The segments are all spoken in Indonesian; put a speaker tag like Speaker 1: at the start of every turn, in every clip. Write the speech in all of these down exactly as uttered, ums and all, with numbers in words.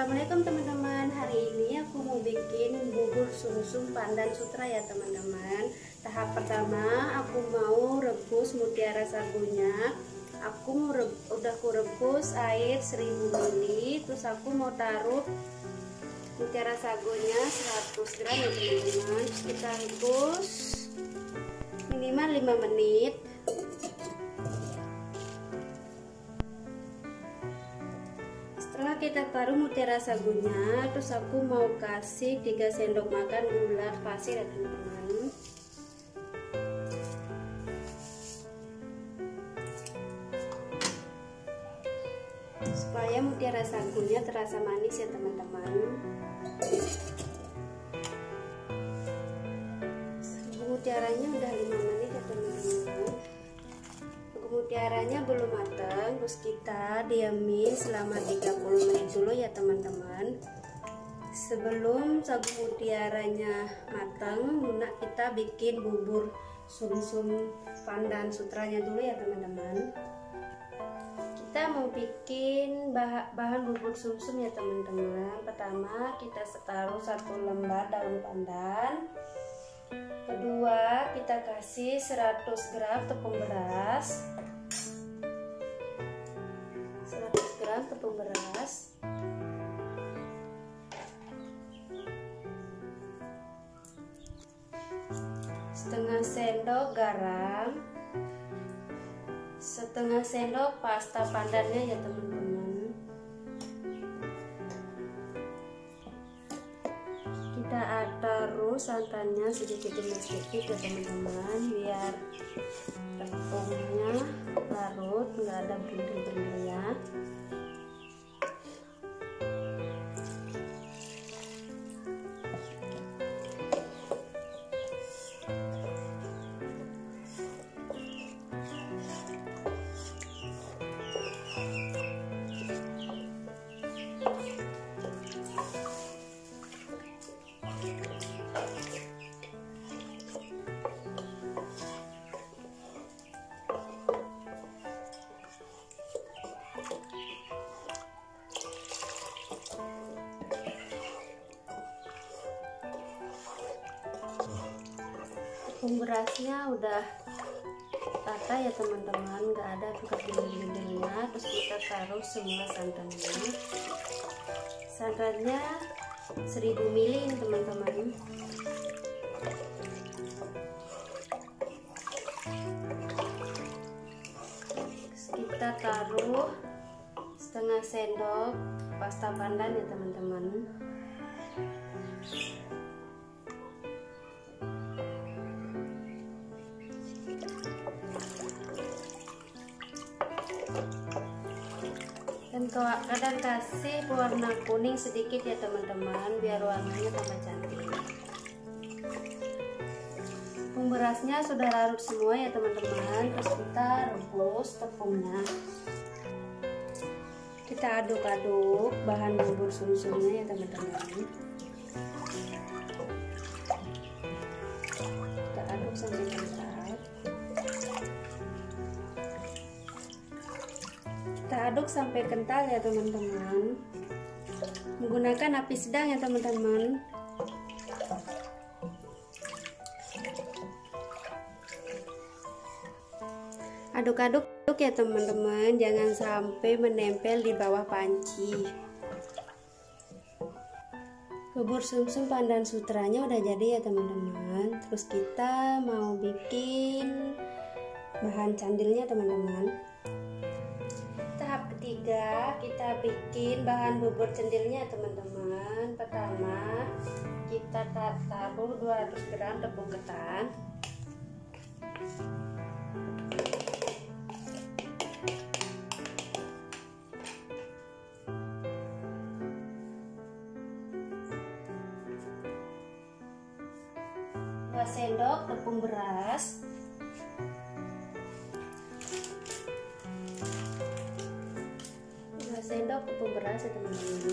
Speaker 1: Assalamualaikum teman-teman. Hari ini aku mau bikin bubur sumsum pandan sutra ya teman-teman. Tahap pertama aku mau rebus mutiara sagunya. Aku udah aku rebus air seribu mililiter. Terus aku mau taruh mutiara sagunya seratus gram ya teman-teman. Kita rebus minimal lima menit. Setelah kita taruh mutiara sagunya, terus aku mau kasih tiga sendok makan gula pasir ya teman-teman. Supaya mutiara sagunya terasa manis ya teman-teman. Mutiaranya udah lima menit ya teman-teman. Mutiaranya belum matang, terus kita diamin selama tiga puluh menit dulu ya teman-teman. Sebelum sagu mutiaranya matang, lunak kita bikin bubur sumsum pandan sutranya dulu ya teman-teman. Kita mau bikin bah bahan bubur sumsum ya teman-teman. Pertama kita taruh satu lembar daun pandan. Kedua kita kasih seratus gram tepung beras, seratus gram tepung beras, setengah sendok garam, setengah sendok pasta pandannya ya teman-teman. Kita taruh santannya sedikit demi sedikit ya teman-teman, biar tepungnya larut, nggak ada berendil-berendilnya. Tepung berasnya udah rata ya teman-teman, nggak ada bekas gindil-gindilnya. Terus kita taruh semua santannya. Santannya seribu mililiter teman-teman. Kita taruh setengah sendok pasta pandan ya teman-teman. Dan kadang kasih warna kuning sedikit ya teman-teman, biar warnanya tambah cantik. Tepung berasnya sudah larut semua ya teman-teman. Terus kita rebus tepungnya. Kita aduk-aduk bahan bubur sumsumnya ya teman-teman. Kita aduk sampai kental. Kita aduk sampai kental ya teman-teman. Menggunakan api sedang ya teman-teman. Aduk-aduk ya teman-teman, jangan sampai menempel di bawah panci. Bubur sumsum pandan sutranya udah jadi ya teman-teman. Terus kita mau bikin bahan candilnya teman-teman. Tahap ketiga kita bikin bahan bubur cendilnya teman-teman. Pertama kita taruh dua ratus gram tepung ketan, dua sendok tepung beras, sendok tepung beras ya teman-teman.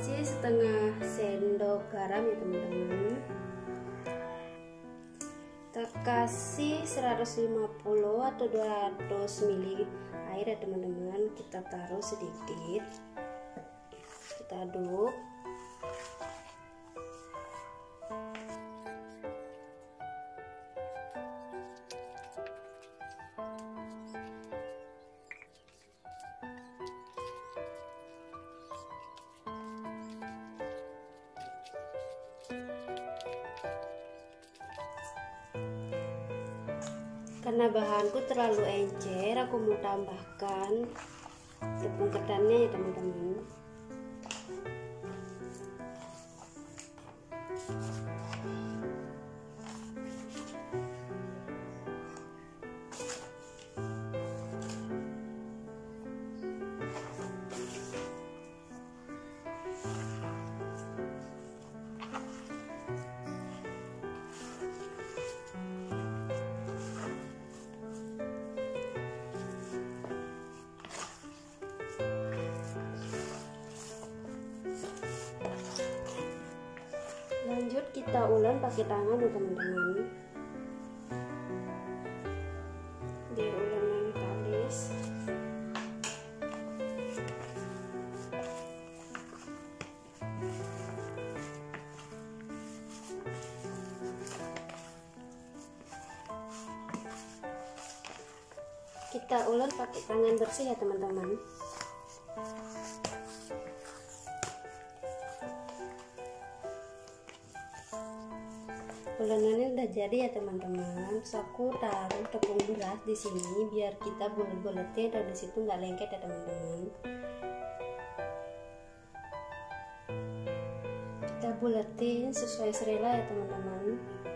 Speaker 1: kasih setengah sendok garam ya teman-teman. Kita kasih seratus lima puluh atau dua ratus mililiter air ya teman-teman. Kita taruh sedikit, kita aduk. Karena bahanku terlalu encer, aku mau tambahkan tepung ketannya ya teman-teman. Lanjut kita ulek pakai tangan ya teman-teman. Diulek yang kalis. Kita ulek pakai tangan bersih ya teman-teman. Ulenannya udah jadi ya teman-teman. Terus aku taruh tepung beras di sini biar kita bulet-buletnya dari situ nggak lengket ya teman-teman. Kita buletin sesuai selera ya teman-teman.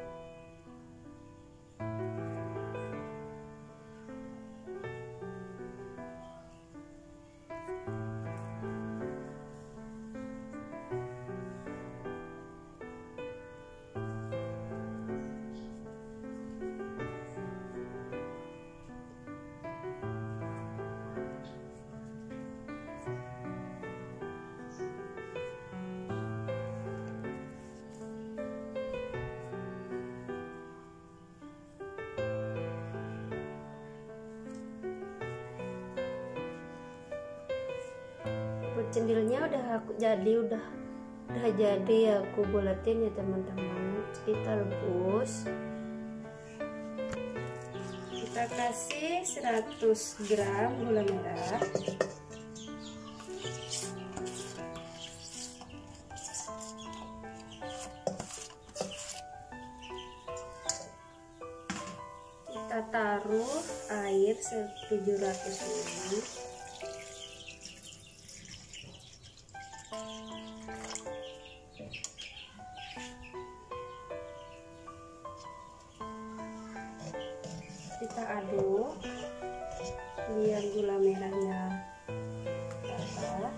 Speaker 1: Cendilnya udah aku jadi udah udah jadi aku buletin ya teman-teman. Kita rebus, kita kasih seratus gram gula merah, kita taruh air tujuh ratus mililiter. Kita aduk biar gula merahnya rata.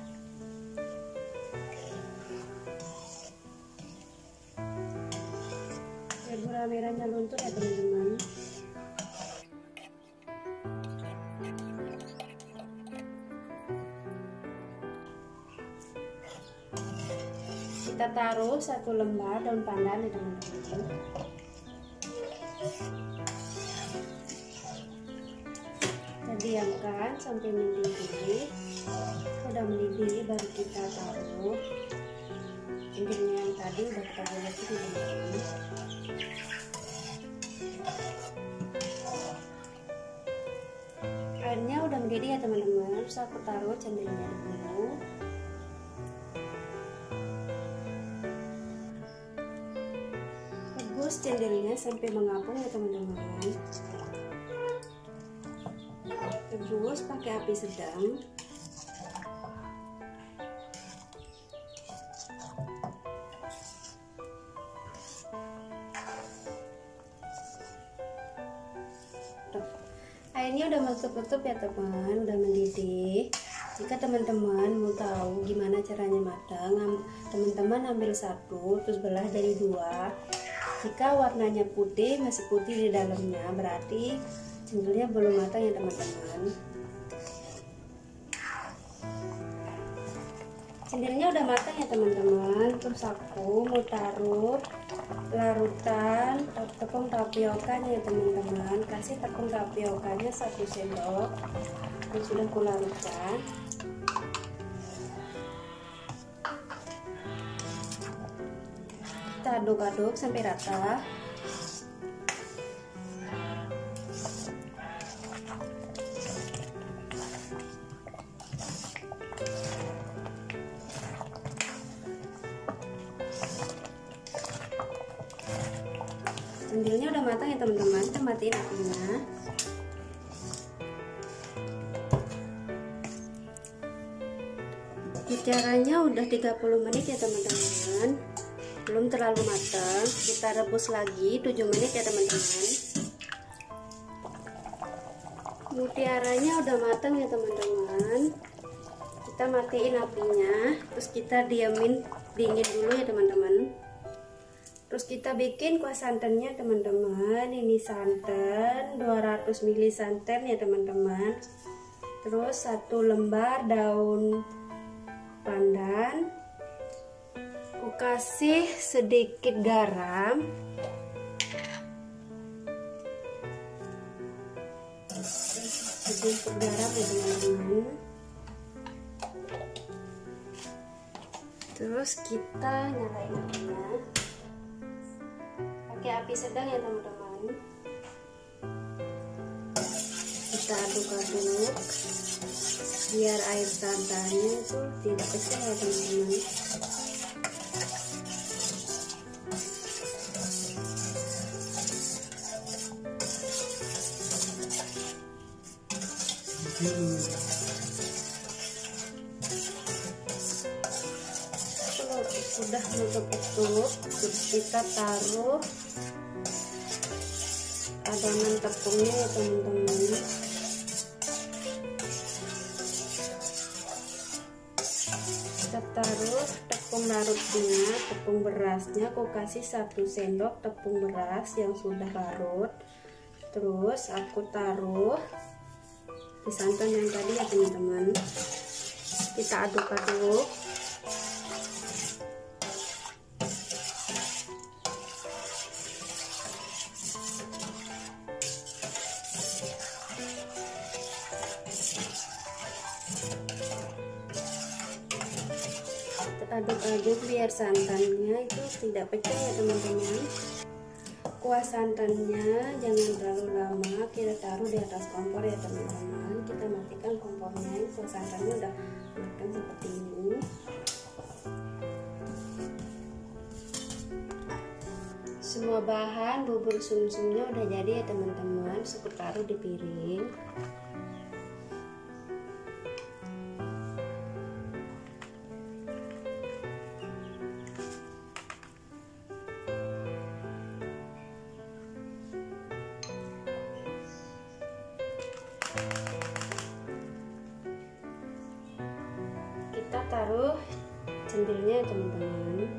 Speaker 1: Biar gula merahnya luntur ya teman-teman. Kita taruh satu lembar daun pandan ya teman-teman. Diamkan sampai mendidih. Udah mendidih baru kita taruh cendilnya yang tadi udah kita buletin teman-teman. Airnya udah mendidih ya teman-teman. Terus aku taruh cendilnya dulu. Rebus cendilnya sampai mengapung ya teman-teman. Rebus pakai api sedang. Airnya udah melup-lup ya teman, udah mendidih. Jika teman-teman mau tahu gimana caranya matang, teman-teman ambil satu terus belah dari dua. Jika warnanya putih, masih putih di dalamnya, berarti cendilnya belum matang ya teman-teman. Cendilnya udah matang ya teman-teman. Terus aku mau taruh larutan tepung tapiokanya ya teman-teman. Kasih tepung tapiokanya satu sendok yang sudah aku larutkan. Kita aduk-aduk sampai rata. Cendilnya udah matang ya teman-teman, kita matiin apinya. Caranya udah tiga puluh menit ya teman-teman, belum terlalu matang. Kita rebus lagi tujuh menit ya teman-teman. Mutiaranya udah matang ya teman-teman, kita matiin apinya, terus kita diamin dingin dulu ya teman-teman. Terus kita bikin kuah santannya teman-teman. Ini santan dua ratus mililiter santan ya teman-teman. Terus satu lembar daun pandan. Aku kasih sedikit garam. Sedikit garam ya teman-teman. Terus kita nyalain apinya. Pakai api sedang ya teman-teman. Kita aduk-aduk biar air santannya itu tidak pecah ya teman-teman. Hmm. Sudah menutup-tutup, terus kita taruh adonan tepungnya ya teman-teman. Kita taruh tepung larutnya, tepung berasnya. Aku kasih satu sendok tepung beras yang sudah larut. Terus aku taruh di santan yang tadi ya teman-teman. Kita aduk-aduk. Aduk-aduk biar santannya itu tidak pecah ya teman-teman. Kuah santannya jangan terlalu lama kita taruh di atas kompor ya teman-teman. Kita matikan kompornya. Kuah santannya udah matang seperti ini. Semua bahan bubur sum-sumnya udah jadi ya teman-teman. Aku taruh di piring. Kita taruh cendilnya teman-teman.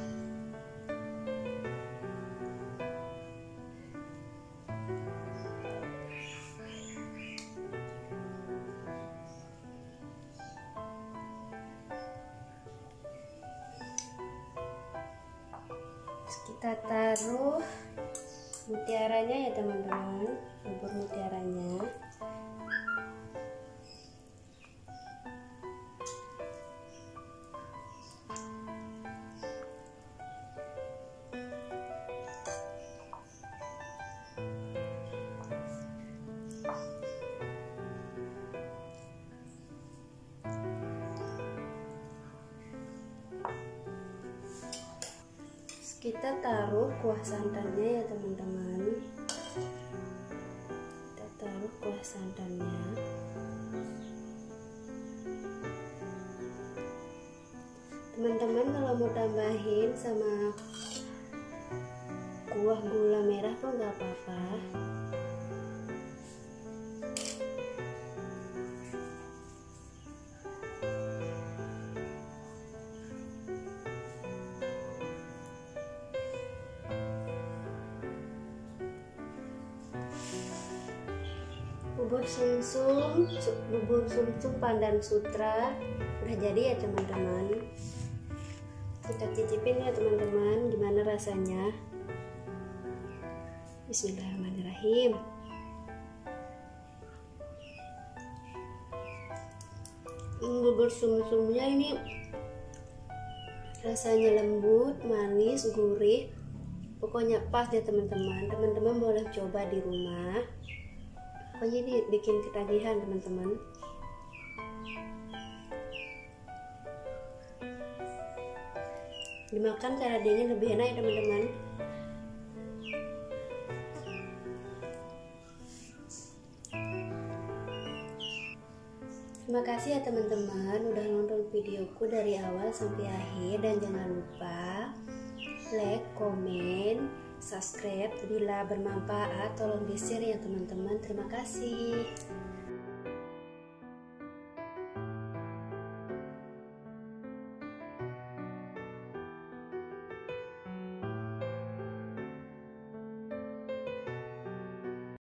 Speaker 1: Kita taruh mutiaranya ya teman-teman, bubur mutiaranya. Kita taruh kuah santannya ya teman-teman. Kita taruh kuah santannya. Teman-teman kalau mau tambahin sama kuah gula merah pun nggak apa-apa. bubur sumsum bubur sumsum pandan sutra udah jadi ya teman-teman. Kita cicipin ya teman-teman, gimana rasanya. Bismillahirrahmanirrahim. Bubur sumsumnya ini rasanya lembut, manis, gurih, pokoknya pas ya teman-teman. Teman-teman boleh coba di rumah, pokoknya ini bikin ketagihan teman-teman. Dimakan cara dingin lebih enak ya teman-teman. Terima kasih ya teman-teman udah nonton videoku dari awal sampai akhir, dan jangan lupa like, komen, subscribe. Bila bermanfaat tolong di share ya teman-teman. Terima kasih.